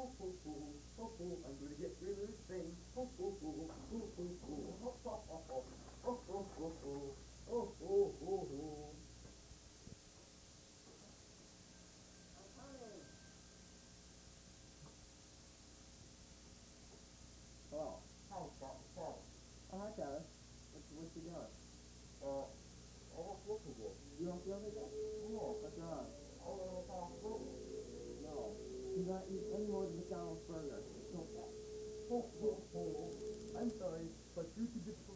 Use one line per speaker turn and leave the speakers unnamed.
I'm gonna get rid of this thing. Ho, ho, ho, ho, ho, ho, ho, ho, ho, ho, ho, ho, ho, ho, ho, ho, ho, ho. Hello. Hi, Charlie. Oh, hi, Tyler. What you doing? I don't feel too good. You don't feel too good? No. What's wrong? I don't know if I'm food. No. You gotta eat any more than McDonald's burger. Don't. I'm sorry, but you can just